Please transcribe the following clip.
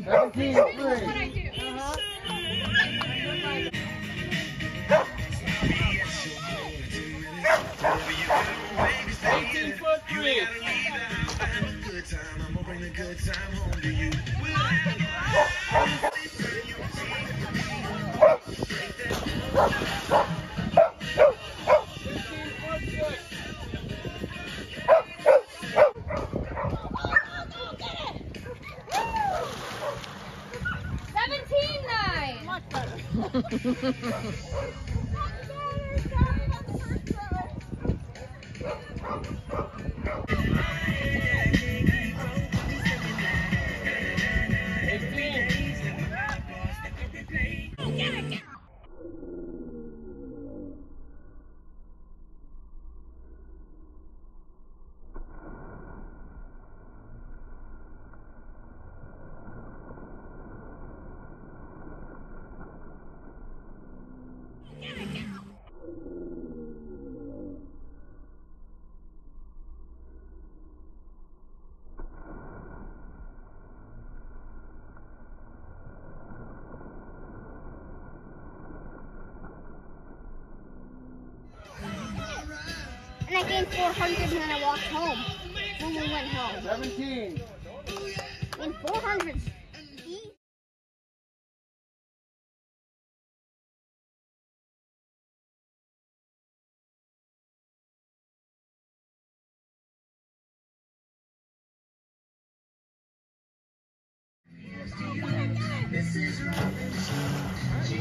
17, 3. And I gained 400 and then I walked home. When we went home. 17. In 400. This is Robin.